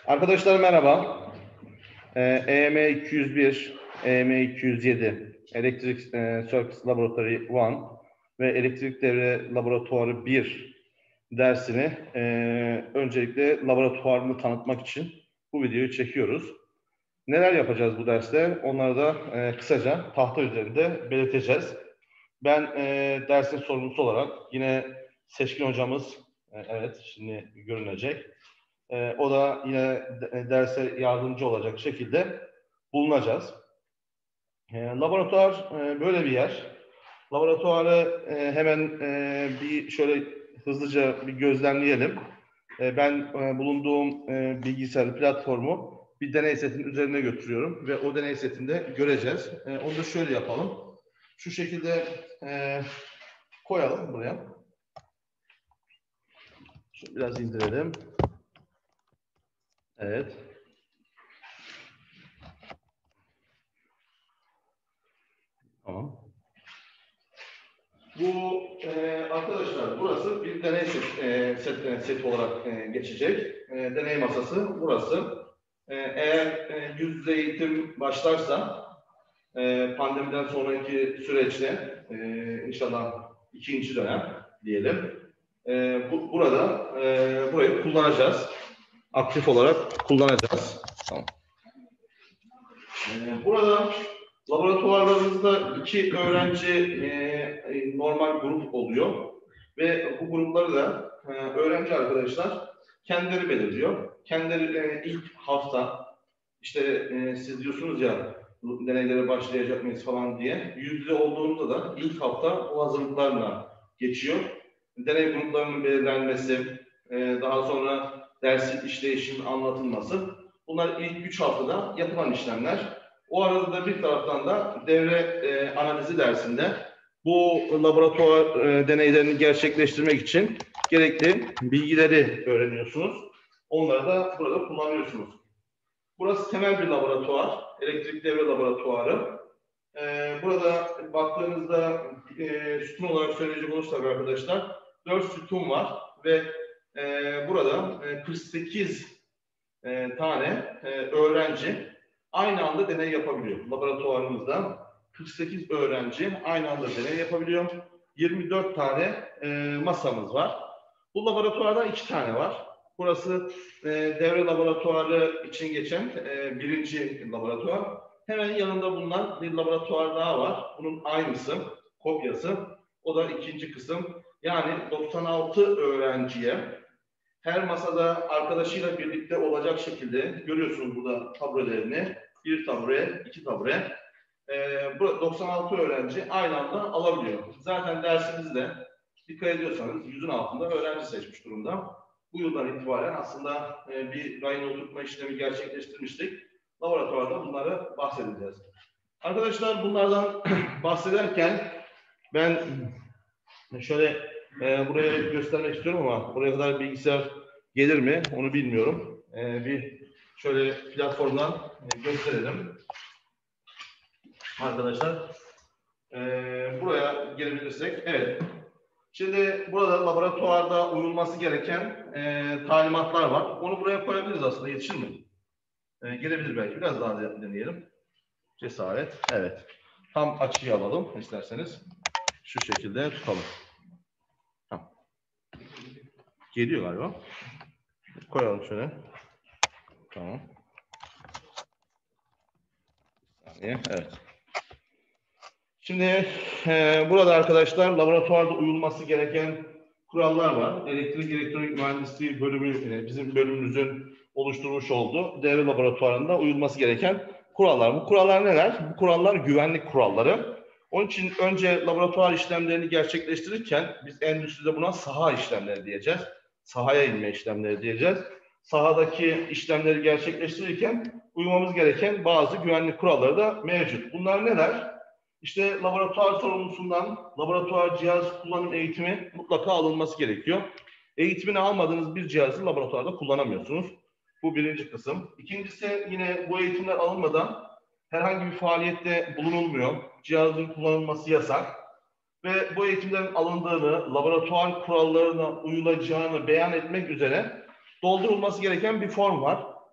Arkadaşlar merhaba. EM 201, EM 207, Electric Circuits Laboratory 1 ve Elektrik Devre Laboratuvarı 1 dersini öncelikle laboratuvarını tanıtmak için bu videoyu çekiyoruz. Neler yapacağız bu derste? Onları da kısaca tahta üzerinde belirteceğiz. Ben dersin sorumlusu olarak yine Seçkin hocamız, evet şimdi görünecek. O da yine derse yardımcı olacak şekilde bulunacağız. Laboratuvar böyle bir yer. Laboratuvarı hemen bir şöyle hızlıca bir gözlemleyelim. Ben bulunduğum bilgisayar platformu bir deney setinin üzerine götürüyorum ve o deney setinde göreceğiz. Onu da şöyle yapalım. Şu şekilde koyalım buraya. Şunu biraz indirelim. Evet. Tamam. Bu arkadaşlar burası bir deney set olarak geçecek. Deney masası burası. Eğer yüz yüze eğitim başlarsa pandemiden sonraki süreçte inşallah ikinci dönem diyelim. Burayı kullanacağız. Aktif olarak kullanacağız. Tamam. Burada laboratuvarlarımızda 2 öğrenci normal grup oluyor ve bu grupları da öğrenci arkadaşlar kendileri belirliyor. Kendileri ilk hafta işte siz diyorsunuz ya deneylere başlayacak mıyız falan diye yüz yüze olduğunda da ilk hafta o hazırlıklarla geçiyor. Deney gruplarının belirlenmesi, daha sonra dersin işleyişinin anlatılması. Bunlar ilk 3 haftada yapılan işlemler. O arada da bir taraftan da devre analizi dersinde bu laboratuvar deneylerini gerçekleştirmek için gerekli bilgileri öğreniyorsunuz. Onları da burada kullanıyorsunuz. Burası temel bir laboratuvar, elektrik devre laboratuvarı. Burada baktığınızda sütun olarak söyleyecek olursak arkadaşlar 4 sütun var ve burada 48 tane öğrenci aynı anda deney yapabiliyor. Laboratuvarımızda 48 öğrenci aynı anda deney yapabiliyor. 24 tane masamız var. Bu laboratuvarda 2 tane var. Burası devre laboratuvarı için geçen birinci laboratuvar. Hemen yanında bulunan bir laboratuvar daha var. Bunun aynısı, kopyası. O da ikinci kısım. Yani 96 öğrenciye her masada arkadaşıyla birlikte olacak şekilde görüyorsunuz burada taburelerini. Bir tabure, 2 tabure. 96 öğrenci aynı anda alabiliyor. Zaten dersimizde dikkat ediyorsanız 100'ün altında öğrenci seçmiş durumda. Bu yıldan itibaren aslında bir rayına oturtma işlemi gerçekleştirmiştik. Laboratuvarda bunları bahsedeceğiz. Arkadaşlar bunlardan bahsederken ben şöyle buraya göstermek istiyorum ama buraya kadar bilgisayar gelir mi onu bilmiyorum. Bir şöyle platformdan gösterelim. Arkadaşlar buraya gelebilirsek. Evet. Şimdi burada laboratuvarda uyulması gereken talimatlar var. Onu buraya koyabiliriz aslında. Yetişir mi? Gelebilir belki. Biraz daha deneyelim. Cesaret. Evet. Tam açıyı alalım isterseniz. Şu şekilde tutalım. Tamam. Geliyor galiba. Koyalım şöyle. Tamam. Evet. Şimdi burada arkadaşlar laboratuvarda uyulması gereken kurallar var. Elektrik elektronik mühendisliği bölümü bizim bölümümüzün oluşturmuş olduğu devre laboratuvarında uyulması gereken kurallar. Bu kurallar neler? Bu kurallar güvenlik kuralları. Onun için önce laboratuvar işlemlerini gerçekleştirirken biz endüstride buna saha işlemleri diyeceğiz. Sahaya inme işlemleri diyeceğiz. Sahadaki işlemleri gerçekleştirirken uymamız gereken bazı güvenlik kuralları da mevcut. Bunlar neler? İşte laboratuvar sorumlusundan laboratuvar cihaz kullanım eğitimi mutlaka alınması gerekiyor. Eğitimini almadığınız bir cihazı laboratuvarda kullanamıyorsunuz. Bu birinci kısım. İkincisi yine bu eğitimler alınmadan herhangi bir faaliyette bulunulmuyor. Cihazın kullanılması yasak. Ve bu eğitimlerin alındığını, laboratuvar kurallarına uyulacağını beyan etmek üzere doldurulması gereken bir form var.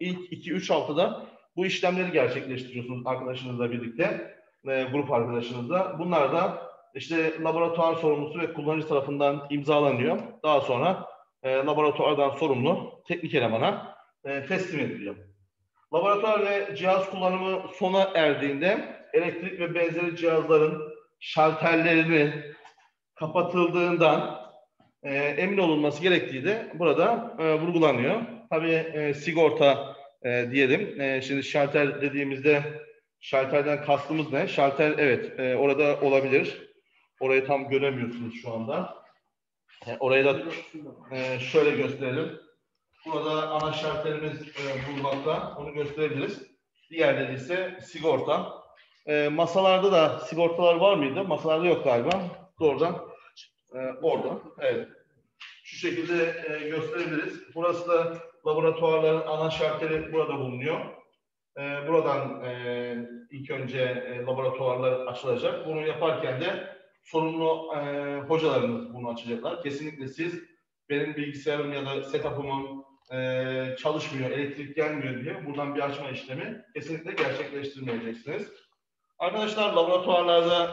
ilk 2-3 haftada bu işlemleri gerçekleştiriyorsunuz arkadaşınızla birlikte, grup arkadaşınızla. Bunlar da işte laboratuvar sorumlusu ve kullanıcı tarafından imzalanıyor. Daha sonra laboratuvardan sorumlu teknik elemana teslim ediliyor. Laboratuvar ve cihaz kullanımı sona erdiğinde elektrik ve benzeri cihazların şalterlerini kapatıldığından emin olunması gerektiği de burada vurgulanıyor. Tabii sigorta diyelim. Şimdi şalter dediğimizde şalterden kastımız ne? Şalter evet orada olabilir. Orayı tam göremiyorsunuz şu anda. Orayı da şöyle gösterelim. Burada ana şalterimiz bulunmakta. Onu gösterebiliriz. Diğerleri ise sigorta. Masalarda da sigortalar var mıydı? Masalarda yok galiba. Doğrudan orada. Evet. Şu şekilde gösterebiliriz. Burası da laboratuvarların ana şalteri burada bulunuyor. Buradan ilk önce laboratuvarlar açılacak. Bunu yaparken de sorumlu hocalarımız bunu açacaklar. Kesinlikle siz benim bilgisayarım ya da setup'ımın çalışmıyor, elektrik gelmiyor diye buradan bir açma işlemi kesinlikle gerçekleştirmeyeceksiniz. Arkadaşlar laboratuvarlarda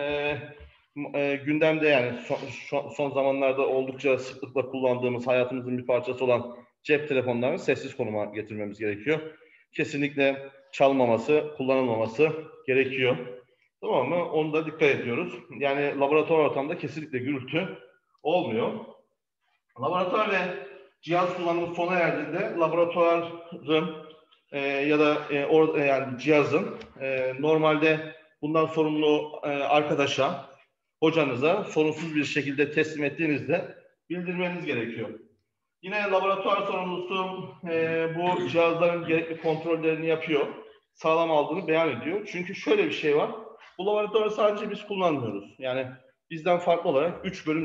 gündemde yani son zamanlarda oldukça sıklıkla kullandığımız hayatımızın bir parçası olan cep telefonlarını sessiz konuma getirmemiz gerekiyor. Kesinlikle çalmaması, kullanılmaması gerekiyor. Tamam mı? Onu da dikkat ediyoruz. Yani laboratuvar ortamında kesinlikle gürültü olmuyor. Laboratuvar ve cihaz kullanımı sona erdiğinde laboratuvarın ya da yani cihazın normalde bundan sorumlu arkadaşa, hocanıza sorunsuz bir şekilde teslim ettiğinizde bildirmeniz gerekiyor. Yine laboratuvar sorumlusu bu cihazların gerekli kontrollerini yapıyor. Sağlam aldığını beyan ediyor. Çünkü şöyle bir şey var. Bu laboratuvarı sadece biz kullanmıyoruz. Yani bizden farklı olarak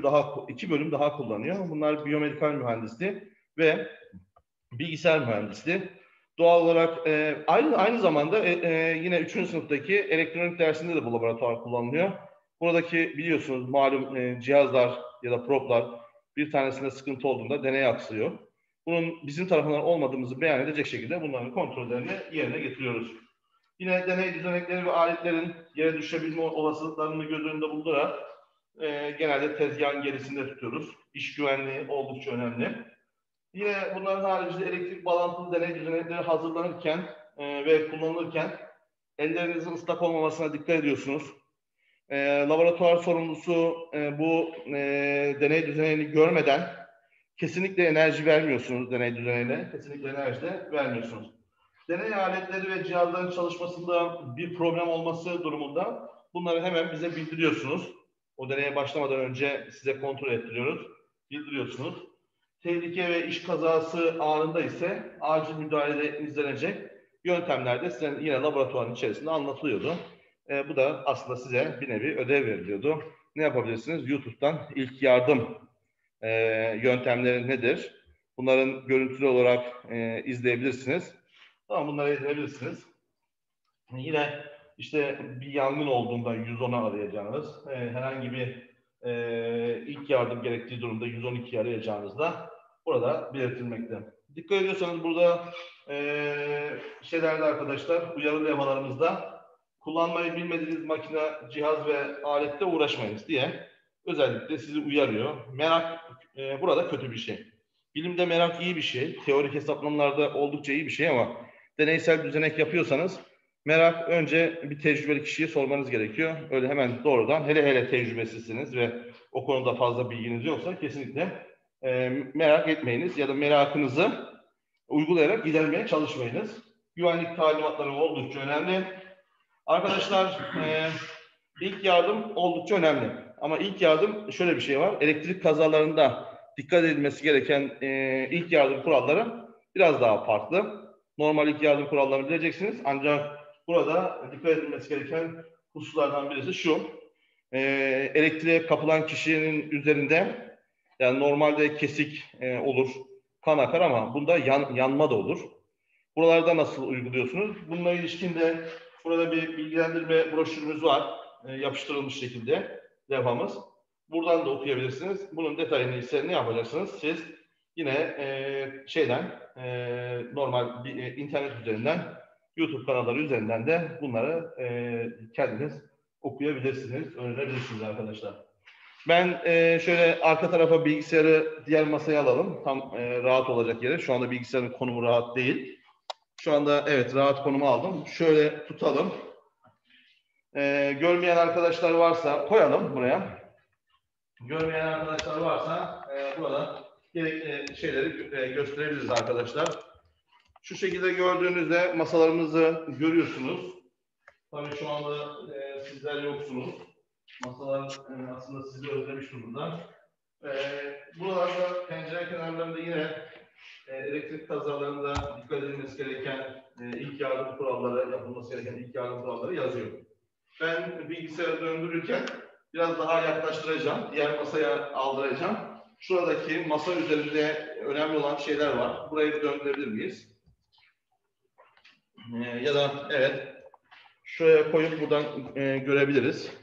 2 bölüm daha kullanıyor. Bunlar biyomedikal mühendisliği ve bilgisayar mühendisliği. Doğal olarak aynı zamanda yine 3. sınıftaki elektronik dersinde de bu laboratuvar kullanılıyor. Buradaki biliyorsunuz malum cihazlar ya da proplar bir tanesinde sıkıntı olduğunda deneye aksıyor. Bunun bizim tarafından olmadığımızı beyan edecek şekilde bunların kontrollerini yerine getiriyoruz. Yine deney düzenekleri ve aletlerin yere düşebilme olasılıklarını göz önünde bulundurarak genelde tezgahın gerisinde tutuyoruz. İş güvenliği oldukça önemli. Yine bunların haricinde elektrik bağlantılı deney düzenekleri hazırlanırken ve kullanılırken ellerinizin ıslak olmamasına dikkat ediyorsunuz. Laboratuvar sorumlusu bu deney düzenini görmeden kesinlikle enerji vermiyorsunuz deney düzenine. Kesinlikle enerji de vermiyorsunuz. Deney aletleri ve cihazların çalışmasında bir problem olması durumunda bunları hemen bize bildiriyorsunuz. O deneye başlamadan önce size kontrol ettiriyoruz. Bildiriyorsunuz. Tehlike ve iş kazası anında ise acil müdahale izlenecek yöntemler de size yine laboratuvarın içerisinde anlatılıyordu. Bu da aslında size bir nevi ödev veriliyordu. Ne yapabilirsiniz? YouTube'dan ilk yardım yöntemleri nedir? Bunların görüntülü olarak izleyebilirsiniz. Tamam, bunları izleyebilirsiniz. Yine işte bir yangın olduğunda 110'a arayacağınız, herhangi bir ilk yardım gerektiği durumda 112'yi arayacağınızda burada belirtilmekte. Dikkat ediyorsanız burada şeylerde arkadaşlar, uyarı levhalarımızda kullanmayı bilmediğiniz makine, cihaz ve alette uğraşmayınız diye özellikle sizi uyarıyor. Merak burada kötü bir şey. Bilimde merak iyi bir şey. Teorik hesaplamalarda oldukça iyi bir şey ama deneysel düzenek yapıyorsanız merak önce bir tecrübeli kişiye sormanız gerekiyor. Öyle hemen doğrudan hele tecrübesizsiniz ve o konuda fazla bilginiz yoksa kesinlikle merak etmeyiniz ya da merakınızı uygulayarak gidermeye çalışmayınız. Güvenlik talimatları oldukça önemli. Arkadaşlar ilk yardım oldukça önemli. Ama ilk yardım şöyle bir şey var. Elektrik kazalarında dikkat edilmesi gereken ilk yardım kuralları biraz daha farklı. Normal ilk yardım kurallarını bileceksiniz. Ancak burada dikkat edilmesi gereken hususlardan birisi şu. Elektriğe kapılan kişinin üzerinde yani normalde kesik olur, kan akar ama bunda yanma da olur. Buralarda nasıl uyguluyorsunuz? Bununla ilişkin de burada bir bilgilendirme broşürümüz var. Yapıştırılmış şekilde levhamız. Buradan da okuyabilirsiniz. Bunun detayını ise ne yapacaksınız? Siz yine normal bir internet üzerinden, YouTube kanalları üzerinden de bunları kendiniz okuyabilirsiniz, öğrenebilirsiniz arkadaşlar. Ben şöyle arka tarafa bilgisayarı diğer masaya alalım. Tam rahat olacak yere. Şu anda bilgisayarın konumu rahat değil. Şu anda evet rahat konumu aldım. Şöyle tutalım. Görmeyen arkadaşlar varsa koyalım buraya. Görmeyen arkadaşlar varsa burada gerekli şeyleri gösterebiliriz arkadaşlar. Şu şekilde gördüğünüzde masalarımızı görüyorsunuz. Tabii şu anda sizler yoksunuz. Masalar aslında sizi özlemiş durumda. Buralarda pencere kenarlarında yine elektrik kazalarında dikkat edilmesi gereken ilk yardım kuralları, yapılması gereken ilk yardım kuralları yazıyor. Ben bilgisayarı döndürürken biraz daha yaklaştıracağım. Diğer masaya aldıracağım. Şuradaki masa üzerinde önemli olan şeyler var. Burayı döndürebilir miyiz? Ya da evet. Şuraya koyup buradan görebiliriz.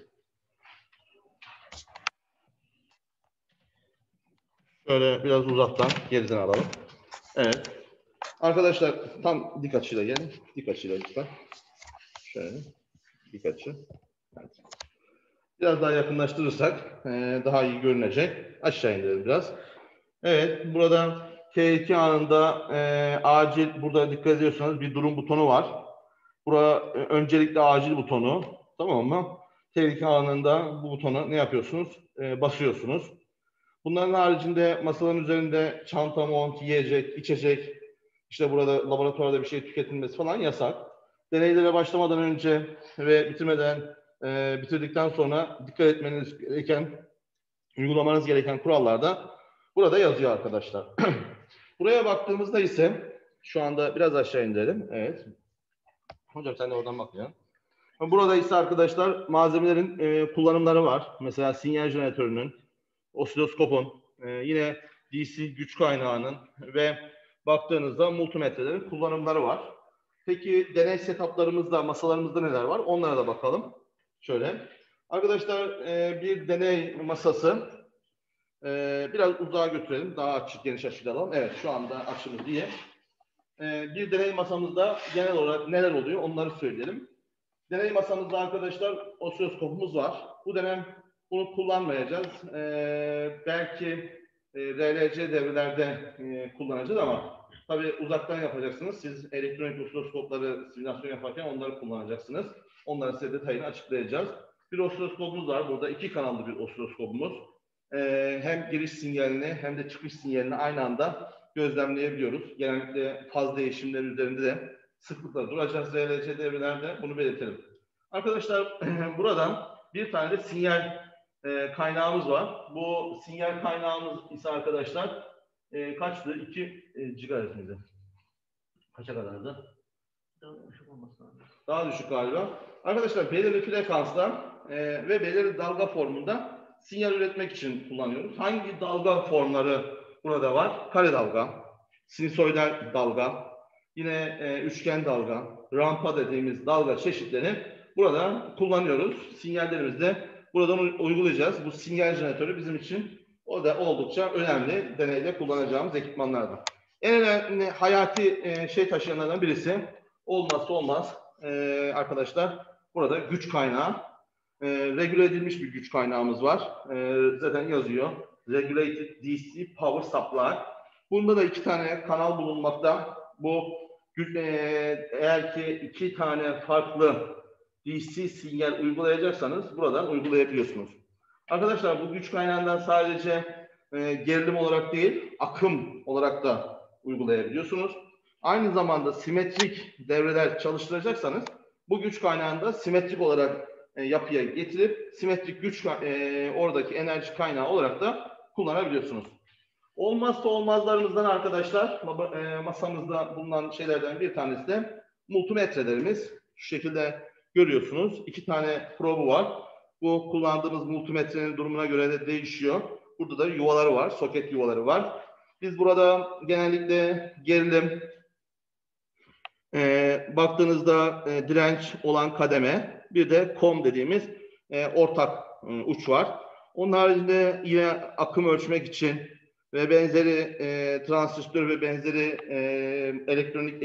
Şöyle biraz uzaktan geriden alalım. Evet. Arkadaşlar tam dik açıyla gelin. Dik açıyla lütfen. Şöyle. Dik açı. Evet. Biraz daha yakınlaştırırsak daha iyi görünecek. Aşağı indirelim biraz. Evet. Burada T2 anında acil, burada dikkat ediyorsanız bir durum butonu var. Burada öncelikle acil butonu. Tamam mı? Tehlike anında bu butonu ne yapıyorsunuz? Basıyorsunuz. Bunların haricinde masaların üzerinde çanta, mont, yiyecek, içecek, işte burada laboratuvarda bir şey tüketilmesi falan yasak. Deneylere başlamadan önce ve bitirdikten sonra dikkat etmeniz gereken, uygulamanız gereken kurallar da burada yazıyor arkadaşlar. Buraya baktığımızda ise şu anda biraz aşağı indirelim. Evet. Hocam sen de oradan bak ya. Burada ise arkadaşlar malzemelerin kullanımları var. Mesela sinyal jeneratörünün, osiloskopun, yine DC güç kaynağının ve baktığınızda multimetrelerin kullanımları var. Peki deney setuplarımızda, masalarımızda neler var? Onlara da bakalım. Şöyle. Arkadaşlar bir deney masası. Biraz uzağa götürelim. Daha açık, geniş açıyla alalım. Evet, şu anda açımız iyi. Bir deney masamızda genel olarak neler oluyor onları söyleyelim. Deney masamızda arkadaşlar osiloskopumuz var. Bu dönem bunu kullanmayacağız. Belki RLC devrelerde kullanacağız ama tabii uzaktan yapacaksınız. Siz elektronik osiloskopları simülasyon yaparken onları kullanacaksınız. Onların size detayını açıklayacağız. Bir osiloskopumuz var. Burada 2 kanallı bir osiloskopumuz. Hem giriş sinyalini hem de çıkış sinyalini aynı anda gözlemleyebiliyoruz. Genellikle faz değişimleri üzerinde de sıklıkla duracağız RLC devrelerde. Bunu belirtelim. Arkadaşlar buradan bir tane de sinyal kaynağımız var. Bu sinyal kaynağımız ise arkadaşlar kaçtı? 2 GHz miydi? Kaça kadardı? Daha düşük galiba. Arkadaşlar belirli frekansta ve belirli dalga formunda sinyal üretmek için kullanıyoruz. Hangi dalga formları burada var? Kare dalga, sinüsoidal dalga, yine üçgen dalga, rampa dediğimiz dalga çeşitlerini burada kullanıyoruz. Sinyallerimizde buradan uygulayacağız. Bu sinyal jeneratörü bizim için o da oldukça önemli deneyde kullanacağımız ekipmanlardan. En önemli hayati şey taşıyanlardan birisi olmazsa olmaz arkadaşlar burada güç kaynağı. Regüle edilmiş bir güç kaynağımız var. Zaten yazıyor. Regulated DC Power Supply. Bunda da 2 tane kanal bulunmakta. Bu eğer ki 2 tane farklı DC sinyal uygulayacaksanız buradan uygulayabiliyorsunuz. Arkadaşlar bu güç kaynağından sadece gerilim olarak değil, akım olarak da uygulayabiliyorsunuz. Aynı zamanda simetrik devreler çalıştıracaksanız bu güç kaynağını da simetrik olarak yapıya getirip simetrik güç oradaki enerji kaynağı olarak da kullanabiliyorsunuz. Olmazsa olmazlarımızdan arkadaşlar masamızda bulunan şeylerden bir tanesi de multimetrelerimiz. Şu şekilde görüyorsunuz. 2 tane probu var. Bu kullandığımız multimetrenin durumuna göre de değişiyor. Burada da yuvaları var. Soket yuvaları var. Biz burada genellikle gerilim, baktığınızda direnç olan kademe, bir de kom dediğimiz ortak uç var. Onun haricinde yine akım ölçmek için ve benzeri transistör ve benzeri elektronik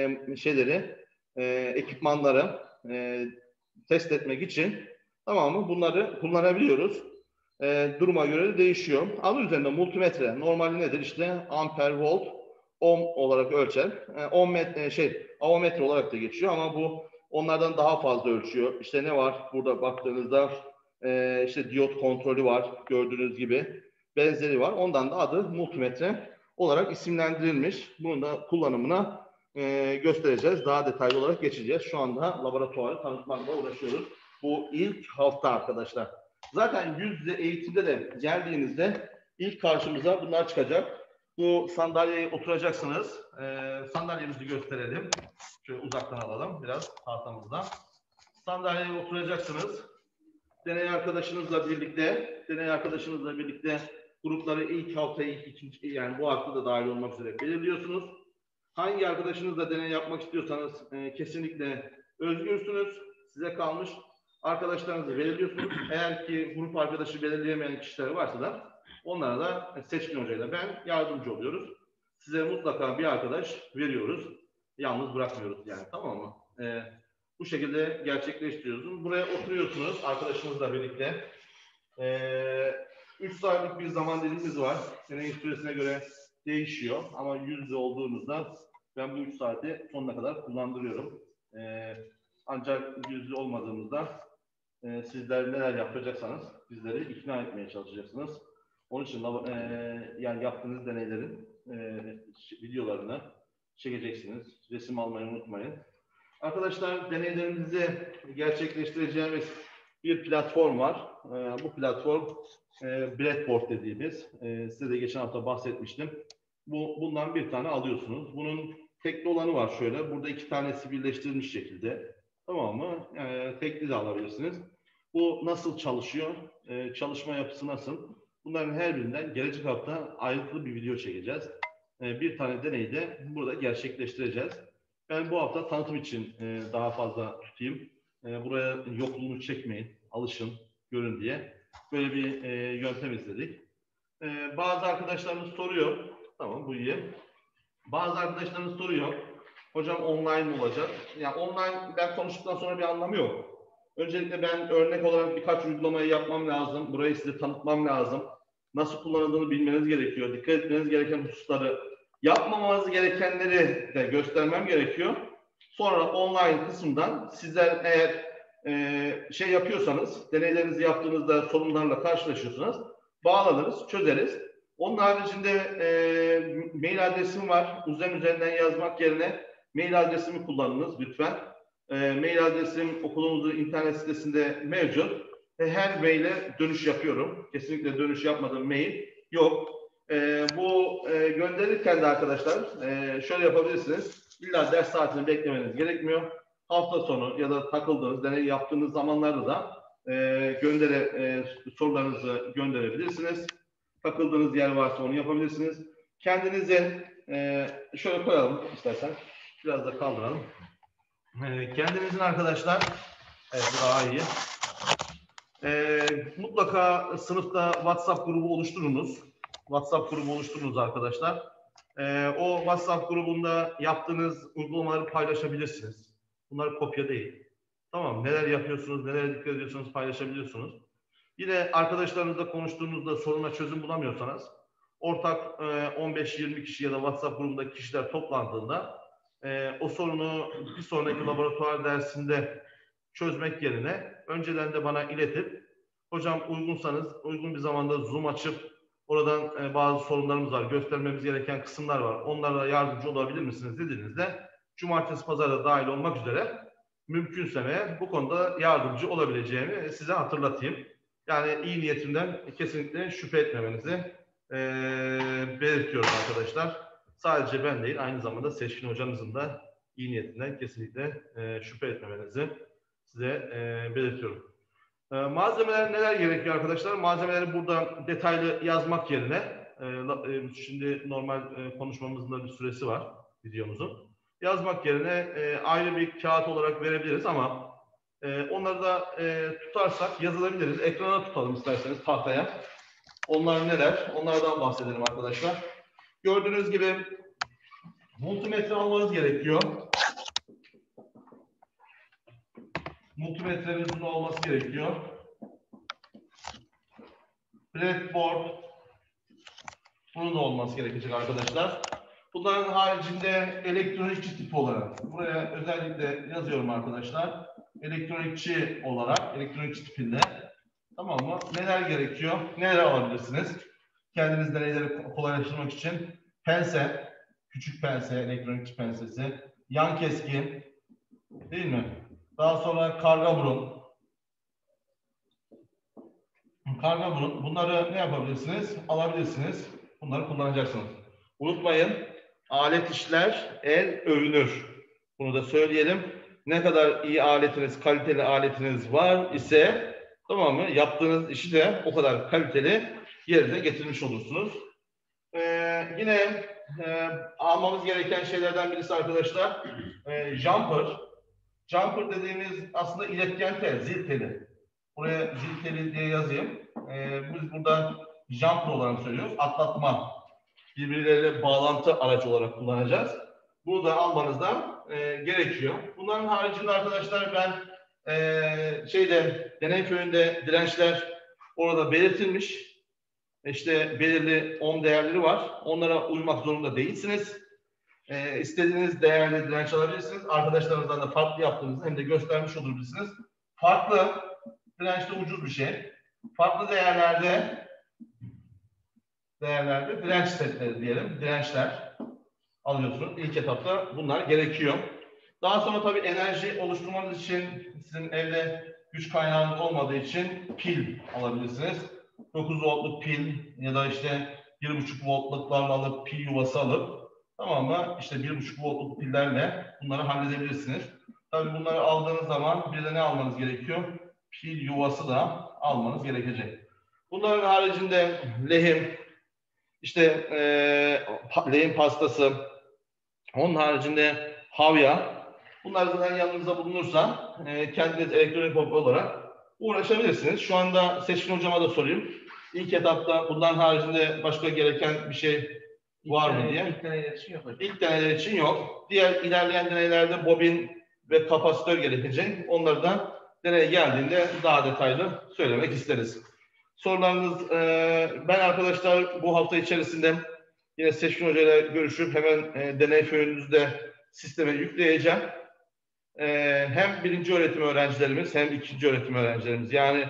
ekipmanları test etmek için, tamam mı? Bunları kullanabiliyoruz. Duruma göre de değişiyor. Adı üzerinde multimetre. Normalde nedir? İşte amper, volt, ohm olarak ölçer. Avometre olarak da geçiyor ama bu onlardan daha fazla ölçüyor. İşte ne var? Burada baktığınızda işte diyot kontrolü var. Gördüğünüz gibi. Benzeri var. Ondan da adı multimetre olarak isimlendirilmiş. Bunun da kullanımına göstereceğiz. Daha detaylı olarak geçeceğiz. Şu anda laboratuvarı tanıtmakla uğraşıyoruz. Bu ilk hafta arkadaşlar. Zaten yüz yüze eğitimde de geldiğinizde ilk karşımıza bunlar çıkacak. Bu sandalyeye oturacaksınız. Sandalyemizi gösterelim. Şöyle uzaktan alalım biraz tahtamızdan. Sandalyeye oturacaksınız. Deney arkadaşınızla birlikte grupları ilk haftayı, ikinci, yani bu hafta da dahil olmak üzere belirliyorsunuz. Hangi arkadaşınızla deney yapmak istiyorsanız kesinlikle özgürsünüz. Size kalmış. Arkadaşlarınızı belirliyorsunuz. Eğer ki grup arkadaşı belirleyemeyen kişiler varsa da onlara da seçkin hocayla ben yardımcı oluyoruz. Size mutlaka bir arkadaş veriyoruz. Yalnız bırakmıyoruz yani, tamam mı? Bu şekilde gerçekleştiriyoruz. Buraya oturuyorsunuz arkadaşınızla birlikte. 3 saatlik bir zaman dilimimiz var. Deney süresine göre değişiyor ama yüz yüze olduğunuzda ben bu 3 saati sonuna kadar kullandırıyorum. Ancak yüz yüze olmadığımızda sizler neler yapacaksanız bizleri ikna etmeye çalışacaksınız. Onun için yani yaptığınız deneylerin videolarını çekeceksiniz. Resim almayı unutmayın. Arkadaşlar, deneylerimizi gerçekleştireceğimiz bir platform var. Bu platform Blackboard dediğimiz. Size de geçen hafta bahsetmiştim. Bundan bir tane alıyorsunuz. Bunun tekli olanı var şöyle. Burada 2 tanesi birleştirilmiş şekilde. Tamam mı? Tekli de alabilirsiniz. Bu nasıl çalışıyor? Çalışma yapısı nasıl? Bunların her birinden gelecek hafta ayrıntılı bir video çekeceğiz. Bir tane deneyi de burada gerçekleştireceğiz. Ben bu hafta tanıtım için daha fazla tutayım. Buraya yokluğunu çekmeyin, alışın, görün diye. Böyle bir yöntem izledik. Bazı arkadaşlarımız soruyor. Tamam, bu iyi. Bazı arkadaşlarımız soruyor. Hocam online mi olacak? Yani online ben konuştuktan sonra bir anlamı yok. Öncelikle ben örnek olarak birkaç uygulamayı yapmam lazım. Burayı size tanıtmam lazım. Nasıl kullanıldığını bilmeniz gerekiyor. Dikkat etmeniz gereken hususları, yapmamanız gerekenleri de göstermem gerekiyor. Sonra online kısımdan sizler eğer şey yapıyorsanız, deneylerinizi yaptığınızda sorunlarla karşılaşıyorsanız bağlanırız, çözeriz. Onun haricinde mail adresim var. Üzerinden yazmak yerine mail adresimi kullanınız lütfen. Mail adresim okulumuzun internet sitesinde mevcut. Her maile dönüş yapıyorum. Kesinlikle dönüş yapmadığım mail yok. Bu gönderirken de arkadaşlar şöyle yapabilirsiniz. İlla ders saatini beklemeniz gerekmiyor. Hafta sonu ya da takıldığınız, deney yaptığınız zamanlarda da sorularınızı gönderebilirsiniz. Takıldığınız yer varsa onu yapabilirsiniz. Kendinize şöyle koyalım istersen. Biraz da kaldıralım. Kendinizin arkadaşlar, evet daha iyi. Mutlaka sınıfta WhatsApp grubu oluşturunuz. WhatsApp grubu oluşturunuz arkadaşlar. O WhatsApp grubunda yaptığınız uygulamaları paylaşabilirsiniz. Bunlar kopya değil. Tamam, neler yapıyorsunuz, nelere dikkat ediyorsunuz paylaşabiliyorsunuz. Yine arkadaşlarınızla konuştuğunuzda soruna çözüm bulamıyorsanız ortak 15-20 kişi ya da WhatsApp grubundaki kişiler toplandığında o sorunu bir sonraki laboratuvar dersinde çözmek yerine önceden de bana iletip hocam uygunsanız uygun bir zamanda Zoom açıp oradan bazı sorunlarımız var, göstermemiz gereken kısımlar var. Onlara yardımcı olabilir misiniz dediğinizde cumartesi pazarda dahil olmak üzere mümkünse bu konuda yardımcı olabileceğimi size hatırlatayım. Yani iyi niyetimden kesinlikle şüphe etmemenizi belirtiyorum arkadaşlar. Sadece ben değil, aynı zamanda Seçkin hocanızın da iyi niyetinden kesinlikle şüphe etmemenizi size belirtiyorum. Malzemeler neler gerekiyor arkadaşlar? Malzemeleri burada detaylı yazmak yerine şimdi normal konuşmamızın da bir süresi var videomuzun. Yazmak yerine ayrı bir kağıt olarak verebiliriz ama onları da tutarsak yazılabiliriz. Ekrana tutalım isterseniz tahtaya. Onlar neler? Onlardan bahsedelim arkadaşlar. Gördüğünüz gibi multimetre almanız gerekiyor. Multimetrenizin olması gerekiyor. Breadboard, bunun da olması gerekecek arkadaşlar. Bunların haricinde elektronikçi tipi olarak, buraya özellikle yazıyorum arkadaşlar. Elektronikçi olarak, elektronikçi tipinde. Tamam mı? Neler gerekiyor? Neler alabilirsiniz? Kendiniz deneyleri kolaylaştırmak için pense, küçük pense, elektronikçi pensesi, yan keskin, değil mi? Daha sonra karga burun. Karga burun. Bunları ne yapabilirsiniz? Alabilirsiniz. Bunları kullanacaksınız. Unutmayın, alet işler, el övünür. Bunu da söyleyelim. Ne kadar iyi aletiniz, kaliteli aletiniz var ise, tamam mı? Yaptığınız işi de o kadar kaliteli yerine getirmiş olursunuz. Yine almamız gereken şeylerden birisi arkadaşlar, jumper. Jumper dediğimiz aslında iletken tel, zil teli. Buraya zil teli diye yazayım. Biz burada jumper olarak söylüyoruz. Atlatma, birbirleriyle bağlantı aracı olarak kullanacağız. Bunu da almanızdan gerekiyor. Bunların haricinde arkadaşlar ben deney köyünde dirençler orada belirtilmiş. İşte belirli ohm değerleri var. Onlara uymak zorunda değilsiniz. İstediğiniz değerli direnç alabilirsiniz. Arkadaşlarınızdan da farklı yaptığınızı hem de göstermiş olabilirsiniz. Farklı direnç de ucuz bir şey. Farklı değerlerde direnç setleri diyelim. Dirençler alıyorsunuz. İlk etapta bunlar gerekiyor. Daha sonra tabii enerji oluşturmanız için sizin evde güç kaynağınız olmadığı için pil alabilirsiniz. 9 voltluk pil ya da işte 1,5 voltluklarla alıp pil yuvası alıp, tamam mı? İşte 1,5 voltluk pillerle bunları halledebilirsiniz. Tabii bunları aldığınız zaman bir de ne almanız gerekiyor? Pil yuvası da almanız gerekecek. Bunların haricinde lehim, işte lehim pastası, onun haricinde havya. Bunlar zaten yanınızda bulunursa kendiniz elektronik olarak uğraşabilirsiniz. Şu anda Seçkin hocama da sorayım. İlk etapta bundan haricinde başka gereken bir şey var mı diye. İlk deneyler için yok hocam. İlk deneyler için yok. Diğer ilerleyen deneylerde bobin ve kapasitör gerekecek. Onları da deneye geldiğinde daha detaylı söylemek isteriz. Sorularınız, ben arkadaşlar bu hafta içerisinde yine Seçkin Hoca ile görüşüp hemen deney föyünüzde sisteme yükleyeceğim. Hem birinci öğretim öğrencilerimiz hem ikinci öğretim öğrencilerimiz, yani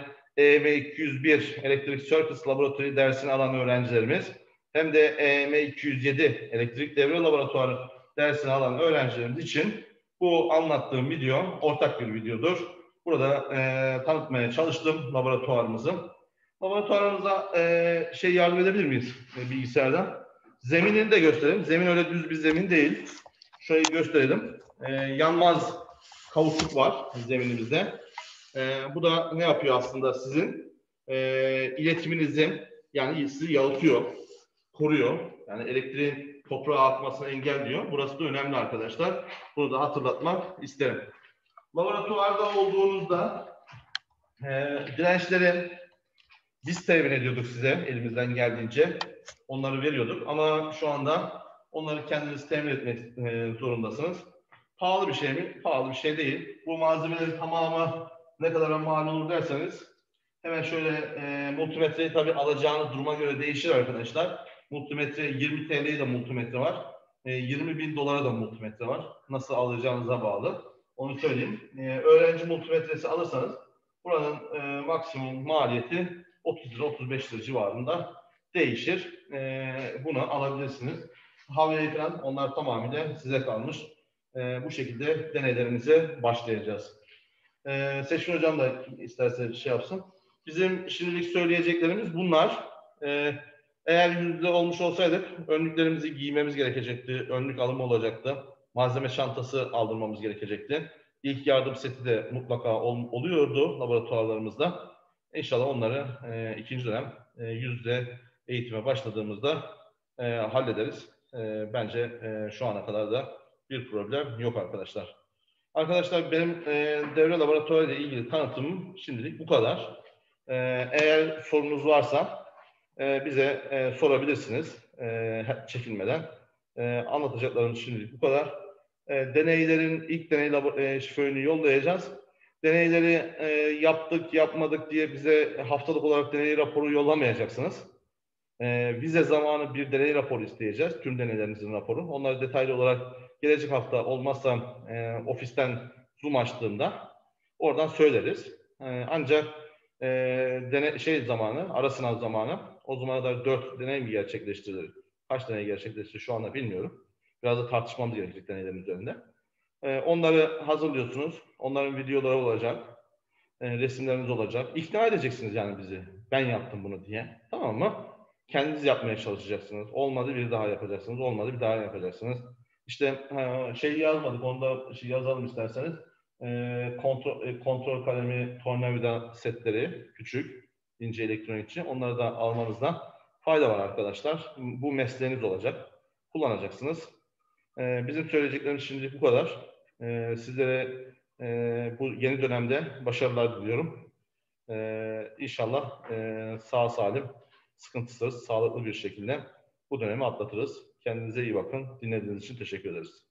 EM201 Electric Circuits Laboratory dersini alan öğrencilerimiz hem de EM207 Elektrik Devre Laboratuvarı dersini alan öğrencilerimiz için bu anlattığım video ortak bir videodur. Burada tanıtmaya çalıştım laboratuvarımızı. Laboratuvarımıza yardım edebilir miyiz bilgisayardan? Zeminini de gösterelim. Zemin öyle düz bir zemin değil. Şöyle gösterelim. Yanmaz kauçuk var zeminimizde. Bu da ne yapıyor aslında sizin? İletiminizi, yani sizi yalıtıyor, koruyor. Yani elektriğin toprağa akmasını engelliyor. Burası da önemli arkadaşlar. Bunu da hatırlatmak isterim. Laboratuvarda olduğunuzda dirençleri biz temin ediyorduk size elimizden geldiğince. Onları veriyorduk ama şu anda onları kendiniz temin etmek zorundasınız. Pahalı bir şey mi? Pahalı bir şey değil. Bu malzemelerin tamamı ne kadar mal olur derseniz hemen şöyle multimetreyi tabii alacağınız duruma göre değişir arkadaşlar. Multimetre 20 TL'ye de multimetre var. 20.000 dolara da multimetre var. Nasıl alacağınıza bağlı. Onu söyleyeyim. Öğrenci multimetresi alırsanız buranın maksimum maliyeti 30 lira 35 lira civarında değişir. Bunu alabilirsiniz. Havyayı falan onlar tamamıyla size kalmış. Bu şekilde deneylerimize başlayacağız. Seçkin hocam da isterse şey yapsın. Bizim şimdilik söyleyeceklerimiz bunlar. Eğer yüzde olmuş olsaydık önlüklerimizi giymemiz gerekecekti. Önlük alımı olacaktı. Malzeme çantası aldırmamız gerekecekti. İlk yardım seti de mutlaka oluyordu laboratuvarlarımızda. İnşallah onları ikinci dönem yüzde eğitime başladığımızda hallederiz. Bence şu ana kadar da bir problem yok arkadaşlar. Arkadaşlar benim devre laboratuvarı ile ilgili tanıtımım şimdilik bu kadar. Eğer sorunuz varsa bize sorabilirsiniz çekinmeden. Anlatacaklarım şimdi bu kadar. Deneylerin ilk deney şiförünü yollayacağız. Deneyleri yaptık, yapmadık diye bize haftalık olarak deney raporu yollamayacaksınız. Vize zamanı bir deney raporu isteyeceğiz. Tüm deneylerinizin raporu. Onları detaylı olarak gelecek hafta olmazsa ofisten Zoom açtığımda oradan söyleriz. Ancak zamanı, ara sınav zamanı, o zamana kadar 4 deney mi gerçekleştirilir? Kaç deney gerçekleştirilir şu anda bilmiyorum. Biraz da tartışmamız gerekecek deneylerin üzerinde. Onları hazırlıyorsunuz. Onların videoları olacak. Resimleriniz olacak. İkna edeceksiniz yani bizi. Ben yaptım bunu diye. Tamam mı? Kendiniz yapmaya çalışacaksınız. Olmadı bir daha yapacaksınız. Olmadı bir daha yapacaksınız. İşte yazmadık. Onu da yazalım isterseniz. Kontrol kalemi, tornavida setleri küçük, ince elektronikçi. Onları da almanızda fayda var arkadaşlar. Bu mesleğiniz olacak. Kullanacaksınız. Bizim söyleyeceklerimiz şimdi bu kadar. Sizlere bu yeni dönemde başarılar diliyorum. İnşallah sağ salim, sıkıntısız, sağlıklı bir şekilde bu dönemi atlatırız. Kendinize iyi bakın. Dinlediğiniz için teşekkür ederiz.